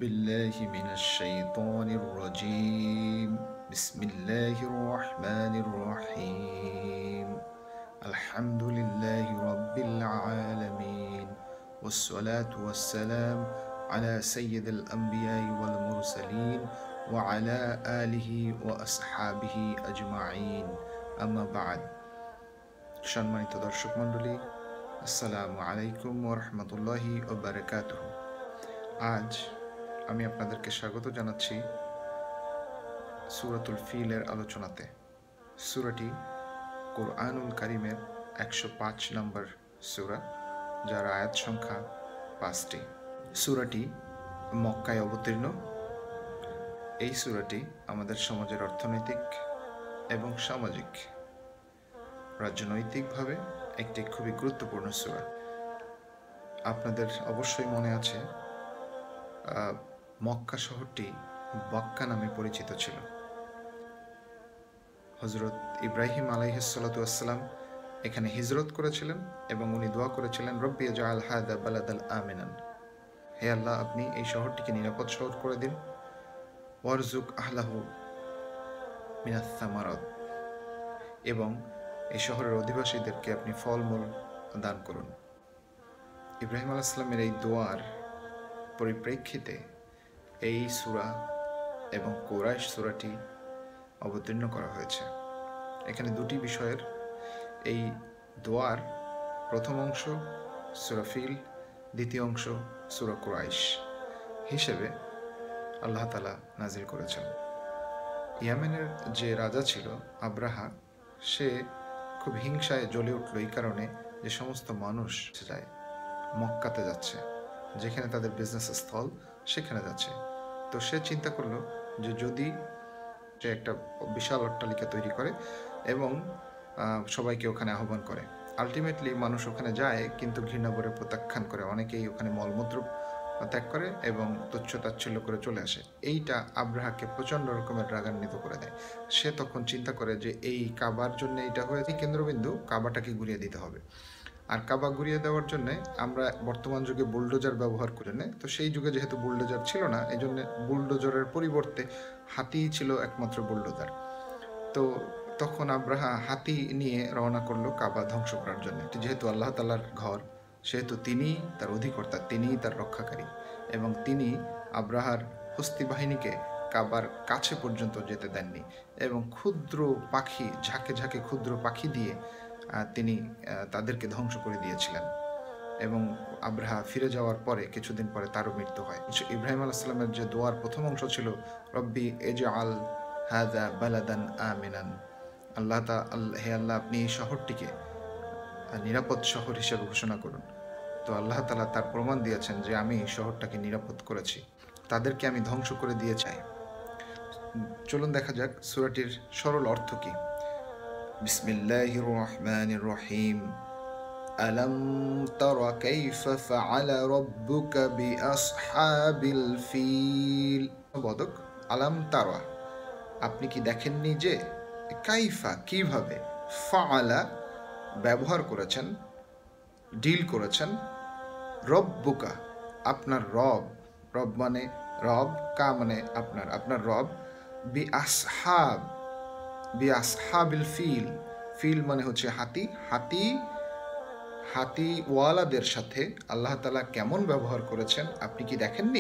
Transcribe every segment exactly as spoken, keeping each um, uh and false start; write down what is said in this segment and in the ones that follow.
بالله من الشيطان الرجيم بسم الله الرحمن الرحيم الحمد لله رب العالمين والصلاة والسلام على سيد الأنبياء والمرسلين وعلى آله وأصحابه أجمعين أما بعد সম্মানিত দর্শক মণ্ডলী আসসালামু আলাইকুম ওয়া রাহমাতুল্লাহি ওয়া বারাকাতুহু। আজ আমি আপনাদেরকে স্বাগত জানাচ্ছি সূরাতুল ফিলের আলোচনাতে। সূরাটি কুরআনুল কারীমের একশো পাঁচ নম্বর সূরা, যার আয়াত সংখ্যা পাঁচটি। সূরাটি মক্কায় অবতীর্ণ। এই সূরাটি আমাদের সমাজের অর্থনৈতিক এবং সামাজিক রাজনৈতিকভাবে একটি খুবই গুরুত্বপূর্ণ সূরা। আপনাদের অবশ্যই মনে আছে মক্কা শহরটি বক্কা নামে পরিচিত ছিল। হযরত ইব্রাহিম আলাইহিস সালাতু ওয়াসসালাম এখানে হিজরত করেছিলেন এবং উনি দোয়া করেছিলেন, রব্বি জাআল হাযা বালাদাল আমিনান, হে আল্লাহ আপনি এই শহরটিকে নিরাপদ শহর করে দিন, ওয়ারযুক আহলাহু মিনাস সামারাত, এবং এই শহরের অধিবাসীদেরকে আপনি ফলমূল দান করুন। ইব্রাহিম আলাইহিস সালামের এই দোয়ার পরিপ্রেক্ষিতে এই সূরা এবং কুরাইশ সূরাটি অবতীর্ণ করা হয়েছে। এখানে দুটি বিষয়ের এই দোয়ার প্রথম অংশ সূরা ফিল, দ্বিতীয় অংশ সূরা কুরাইশ হিসেবে আল্লাহ তাআলা নাজিল করেছেন। ইয়েমেনের যে রাজা ছিল আব্রাহা, সে খুব হিংসায় জ্বলে উঠল এই কারণে যে সমস্ত মানুষ যায় মক্কাতে যাচ্ছে, যেখানে তাদের বিজনেস স্থল, সেখানে যাচ্ছে। তো সে চিন্তা করলো যে যদি সে একটা বিশাল অট্টালিকা তৈরি করে এবং সবাইকে ওখানে আহ্বান করে, আলটিমেটলি মানুষ ওখানে যায় কিন্তু ঘৃণা করে প্রত্যাখ্যান করে, অনেকেই ওখানে মলমূত্র ত্যাগ করে এবং তুচ্ছ তাচ্ছিল্য করে চলে আসে। এইটা আব্রাহাকে প্রচণ্ড রকমের রাগান্বিত করে দেয়। সে তখন চিন্তা করে যে এই কাবার জন্য এইটা হয়েছে কেন্দ্রবিন্দু, কাবাটাকে ঘুরিয়ে দিতে হবে। আর কাবা ঘুরিয়ে দেওয়ার জন্য আমরা বর্তমান যুগে বুলডোজার ব্যবহার করে নেই, তো সেই যুগে যেহেতু বুলডোজার ছিল না, এই জন্য বুলডোজারের পরিবর্তে হাতিই ছিল একমাত্র বুলডোজার। তো তখন আব্রাহা হাতি নিয়ে রওনা করলো কাবা ধ্বংস করার জন্য। যেহেতু আল্লাহ তাআলার ঘর, সেহেতু তিনি তার অধিকর্তা, তিনিই তার রক্ষাকারী, এবং তিনি আব্রাহার হস্তি বাহিনীকে কাবার কাছে পর্যন্ত যেতে দেননি এবং ক্ষুদ্র পাখি, ঝাঁকে ঝাঁকে ক্ষুদ্র পাখি দিয়ে তিনি তাদেরকে ধ্বংস করে দিয়েছিলেন। এবং আব্রাহা ফিরে যাওয়ার পরে কিছুদিন পরে তারও মৃত্যু হয়। ইব্রাহিম আলাইহিস সালামের যে দোয়ার প্রথম অংশ ছিল, রব্বি ইজআল হাযা বালাদান আমিনান, আল্লাহ তাআলা, হে আল্লাহ আপনি এই শহরটিকে নিরাপদ শহর হিসেবে ঘোষণা করুন। তো আল্লাহ তাআলা তার প্রমাণ দিয়েছেন যে আমি শহরটাকে নিরাপদ করেছি, তাদেরকে আমি ধ্বংস করে দিয়ে চাই। চলুন দেখা যাক সূরাটির সরল অর্থ কি। বিসমিল্লাহির রহমানির রহিম। আলাম তারা কাইফা ফাআলা রাব্বুকা বিআসহাবিল ফিল। বদক আলাম তারা, আপনি কি দেখেননি যে, কাইফা কিভাবে, ফাআলা ব্যবহার করেছেন, ডিল করেছেন, রব্বুকা আপনার রব, রব মানে রব, কা মানে আপনার, আপনার রব, বি আসহাব, বি আসহাবিল ফিল, ফিল মানে হচ্ছে হাতি, হাতি হাতি ওয়ালাদের সাথে আল্লাহ তাআলা কেমন ব্যবহার করেছেন আপনি কি দেখেননি?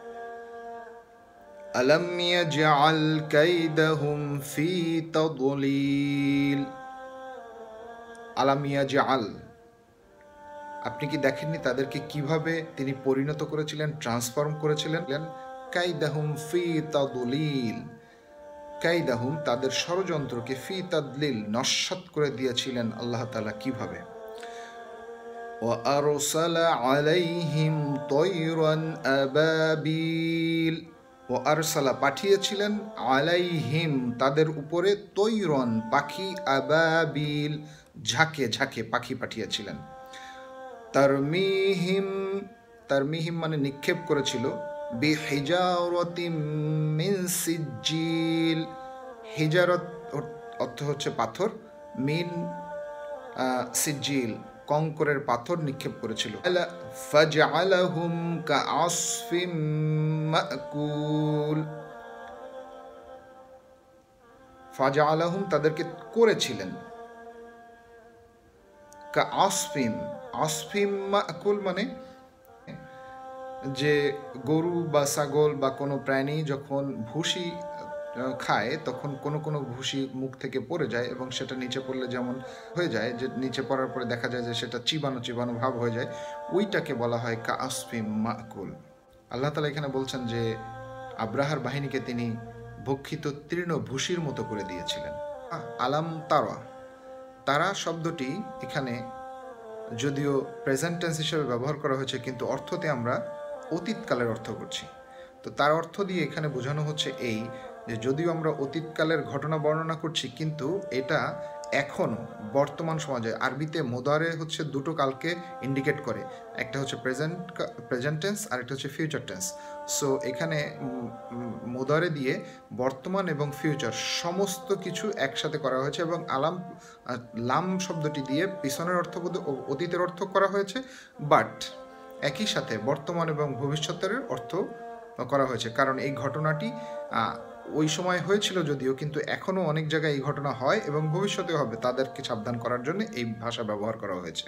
আলাম ইয়াজআল কাইদাহুম ফি তাদলিল। আলাম ইয়াজআল, আপনি কি দেখেননি তাদেরকে কিভাবে তিনি পরিণত করেছিলেন, ট্রান্সফর্ম করেছিলেন? কাইদাহুম ফি তাদলিল, কাইদাহুম তাদের ষড়যন্ত্রকে, ফি তাদলিল নস্যাৎ করে দিয়েছিলেন আল্লাহ তাআলা কিভাবে। ওয়া আরসালা আলাইহিম তায়রান আবাবিল, ও আরসালা পাঠিয়েছিলেন, আলাইহিম তাদের উপরে, তৈরন পাখি, আবাবিল ঝাঁকে ঝাঁকে পাখি পাঠিয়েছিলেন। তারমিহিম, তারমিহিম মানে নিক্ষেপ করেছিল, বিহিজারাতিম মিন সিজ্জিল, হিজারত অর্থ হচ্ছে পাথর, মিন সিজ্জিল কঙ্করের পাথর নিক্ষেপ করেছিল। ফাজআলাহুম কাআসফিম মাকুল। ফাজআলাহুম তাদেরকে করেছিলেন, কাআসফিম, আসফিম মাকুল মানে যে গরু বা ছাগল বা কোনো প্রাণী যখন ভুসি খায় তখন কোনো কোনো ভুসি মুখ থেকে পড়ে যায় এবং সেটা নিচে পড়লে যেমন হয়ে যায়, যে নিচে পড়ার পরে দেখা যায় যে সেটা চিবানো চিবানো ভাব হয়ে যায়, ওইটাকে বলা হয় কাআসফিম মাকুল। আল্লাহ তাআলা এখানে বলছেন যে আব্রাহার বাহিনীকে তিনি ভক্ষিত তৃণ ভুসির মতো করে দিয়েছিলেন। আলাম তারা, তারা শব্দটি এখানে যদিও প্রেজেন্ট টেন্স হিসেবে ব্যবহার করা হয়েছে কিন্তু অর্থতে আমরা অতীতকালের অর্থ করছি। তো তার অর্থ দিয়ে এখানে বোঝানো হচ্ছে এই যে যদিও আমরা অতীতকালের ঘটনা বর্ণনা করছি কিন্তু এটা এখনও বর্তমান সমাজে, আরবিতে মোদারে হচ্ছে দুটো কালকে ইন্ডিকেট করে, একটা হচ্ছে প্রেজেন্ট প্রেজেন্ট টেন্স আর একটা হচ্ছে ফিউচার টেন্স। সো এখানে মোদারে দিয়ে বর্তমান এবং ফিউচার সমস্ত কিছু একসাথে করা হয়েছে এবং আলাম লাম শব্দটি দিয়ে পিছনের অর্থ অতীতের অর্থ করা হয়েছে, বাট একই সাথে বর্তমান এবং ভবিষ্যতের অর্থ করা হয়েছে, কারণ এই ঘটনাটি ওই সময় হয়েছিল যদিও কিন্তু এখনও অনেক জায়গায় এই ঘটনা হয় এবং ভবিষ্যতেও হবে, তাদেরকে সাবধান করার জন্য এই ভাষা ব্যবহার করা হয়েছে।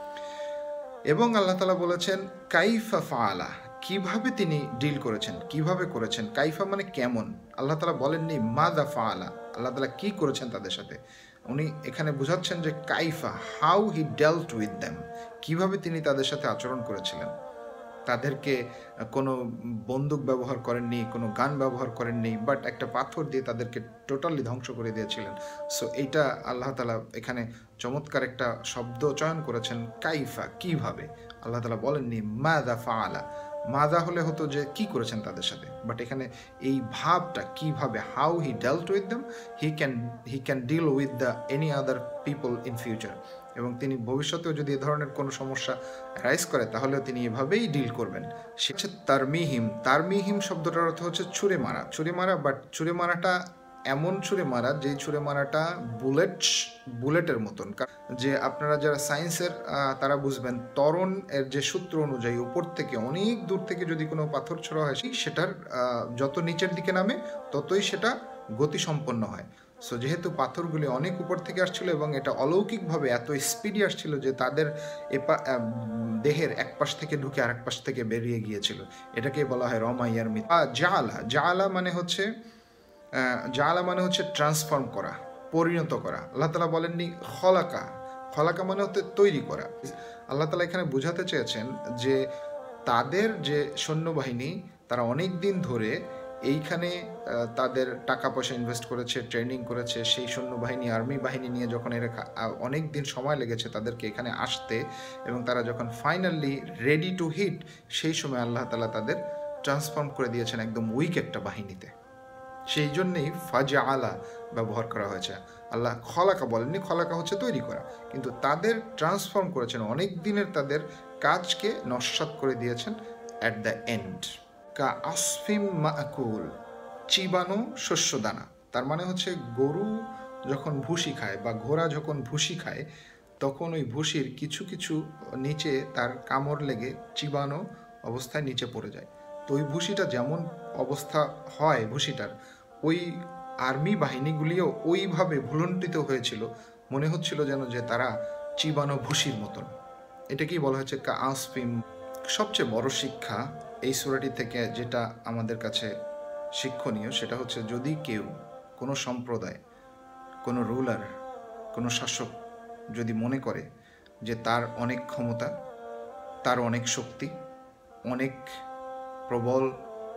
এবং আল্লাহ তাআলা বলেছেন কাইফা ফাআলা, কিভাবে তিনি ডিল করেছেন, কিভাবে করেছেন। কাইফা মানে কেমন, আল্লাহ তাআলা বলেননি মাদা ফাআলা, আল্লাহ তাআলা কি করেছেন তাদের সাথে। উনি এখানে বোঝাচ্ছেন যে কাইফা, how he dealt with them, কিভাবে তিনি তাদের সাথে আচরণ করেছিলেন। তাদেরকে কোনো বন্দুক ব্যবহার করেননি, কোনো গান ব্যবহার করেননি, বাট একটা পাথর দিয়ে তাদেরকে টোটালি ধ্বংস করে দিয়েছিলেন। সো এইটা আল্লাহ তাআলা এখানে চমৎকার একটা শব্দ চয়ন করেছেন, কাইফা, কিভাবে। আল্লাহ তাআলা বলেননি মাদা ফাআলা, মাদা হলে হতো যে কি করেছেন তাদের সাথে, বাট এখানে এই ভাবটা কিভাবে, how he dealt with them, he can he can deal with the any other people in future, এবং তিনি ভবিষ্যতেও যদি এ ধরনের কোনো সমস্যা রাইজ করে তাহলেও তিনি এভাবেই ডিল করবেন। সে হচ্ছে তারমিহিম, তারমিহিম শব্দটার অর্থ হচ্ছে ছুঁড়ে মারা, ছুঁড়ে মারা, বাট ছুঁড়ে মারাটা এমন ছুঁড়ে মারা যেই ছুঁড়ে মারাটা বুলেট বুলেটের মতন, যে আপনারা যারা সায়েন্সের তারা বুঝবেন, ত্বরণ এর যে সূত্র অনুযায়ী উপর থেকে অনেক দূর থেকে যদি কোনো পাথর ছোড়া হয় সেটার যত নিচের দিকে নামে ততই সেটা গতিসম্পন্ন হয়। সো যেহেতু পাথরগুলি অনেক উপর থেকে আসছিল এবং এটা অলৌকিকভাবে এত স্পিডি আসছিল যে তাদের এপা দেহের এক পাশ থেকে ঢুকে আরেক পাশ থেকে বেরিয়ে গিয়েছিল, এটাকে বলা হয় রমাইয়ার মিথ। জালা, জালা মানে হচ্ছে জালা মানে হচ্ছে ট্রান্সফর্ম করা, পরিণত করা। আল্লাহ তাআলা বলেননি খলাকা, খলাকা মানে হচ্ছে তৈরি করা। আল্লাহ তাআলা এখানে বোঝাতে চেয়েছেন যে তাদের যে সৈন্যবাহিনী তারা অনেক দিন ধরে এইখানে তাদের টাকা পয়সা ইনভেস্ট করেছে, ট্রেনিং করেছে, সেই সৈন্যবাহিনী আর্মি বাহিনী নিয়ে যখন এরা অনেক দিন সময় লেগেছে তাদেরকে এখানে আসতে, এবং তারা যখন ফাইনালি রেডি টু হিট সেই সময় আল্লাহ তাআলা তাদের ট্রান্সফর্ম করে দিয়েছেন একদম উইক একটা বাহিনীতে। সেই জন্যেই ফাজা আলা ব্যবহার করা হয়েছে। আল্লাহ খলাকা বলেননি, খলাকা হচ্ছে তৈরি করা, কিন্তু তাদের ট্রান্সফর্ম করেছেন, অনেক দিনের তাদের কাজকে নস্যাৎ করে দিয়েছেন অ্যাট দ্য এন্ড। কা আসফিম মাকুল, চিবানো শস্যদানা, তার মানে হচ্ছে গরু যখন ভুসি খায় বা ঘোড়া যখন ভুসি খায় তখন ওই ভুসির কিছু কিছু নিচে তার কামড় লেগে চিবানো অবস্থায় নিচে পড়ে যায়। তো ওই ভুসিটা যেমন অবস্থা হয় ভুসিটার, ওই আর্মি বাহিনীগুলিও ওইভাবে ভুলণ্ঠিত হয়েছিল, মনে হচ্ছিল যেন যে তারা চিবানো ভুসির মতন। এটাকেই বলা হচ্ছে কা আসফিম। সবচেয়ে বড় শিক্ষা এই সূরাটি থেকে যেটা আমাদের কাছে শিক্ষণীয় সেটা হচ্ছে, যদি কেউ কোনো সম্প্রদায়, কোনো রুলার, কোনো শাসক যদি মনে করে যে তার অনেক ক্ষমতা, তার অনেক শক্তি, অনেক প্রবল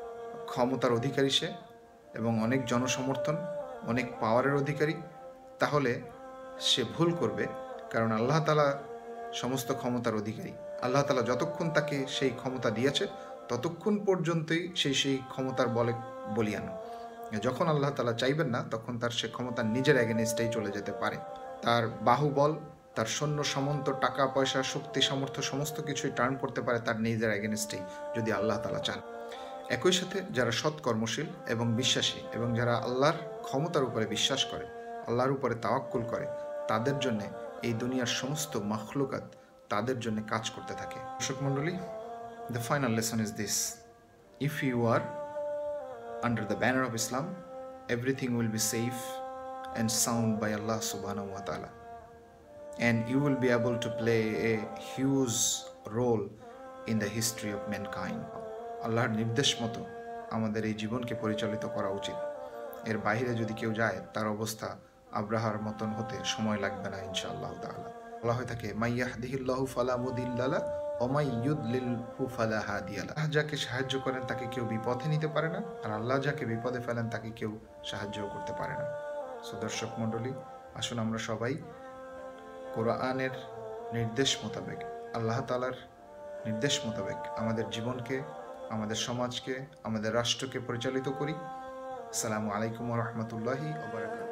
ক্ষমতার অধিকারী সে এবং অনেক জনসমর্থন, অনেক পাওয়ারের অধিকারী, তাহলে সে ভুল করবে, কারণ আল্লাহ তাআলা সমস্ত ক্ষমতার অধিকারী। আল্লাহ তাআলা যতক্ষণ তাকে সেই ক্ষমতা দিয়েছে ততক্ষণ পর্যন্তই সেই সেই ক্ষমতার বলে বলিয়ান। যখন আল্লাহ তাআলা চাইবেন না তখন তার সে ক্ষমতা নিজের এগেনস্টেই চলে যেতে পারে। তার বাহুবল, তার সৈন্য সামন্ত, টাকা পয়সা, শক্তি সামর্থ্য সমস্ত কিছুই টার্ন করতে পারে তার নিজের এগেনস্টেই যদি আল্লাহ তাআলা চান। একই সাথে যারা সৎকর্মশীল এবং বিশ্বাসী এবং যারা আল্লাহর ক্ষমতার উপরে বিশ্বাস করে, আল্লাহর উপরে তাওয়াক্কুল করে, তাদের জন্য এই দুনিয়ার সমস্ত মাখলুকাত তাদের জন্য কাজ করতে থাকে। দর্শক মণ্ডলী, the final lesson is this: if you are under the banner of Islam, everything will be safe and sound by Allah subhanahu wa ta'ala, and you will be able to play a huge role in the history of mankind. আল্লাহর নির্দেশ মতো আমাদের এই জীবনকে পরিচালিত করা উচিত। এর বাইরে যদি কেউ যায়, তার অবস্থা আব্রাহার মতন হতে সময় লাগবে না ইনশাআল্লাহ তাআলা। বলা হয়ে থাকে, মাইয়াহদিহিল্লাহু ফালা মুদিল্লা লাহু ওয়া মাই ইউদলিলহু ফালা হাদিয়া লাহু। আল্লাহ যাকে সাহায্য করেন তাকে কেউ বিপথে নিতে পারে না, আর আল্লাহ যাকে বিপদে ফেলেন তাকে কেউ সাহায্যও করতে পারে না। সো দর্শক মণ্ডলী, আসুন আমরা সবাই কোরআনের নির্দেশ মোতাবেক, আল্লাহ তাআলার নির্দেশ মোতাবেক আমাদের জীবনকে, আমাদের সমাজকে, আমাদের রাষ্ট্রকে পরিচালিত করি। আসসালামু আলাইকুম ওয়া রাহমাতুল্লাহি ওয়া বারাকাতুহু।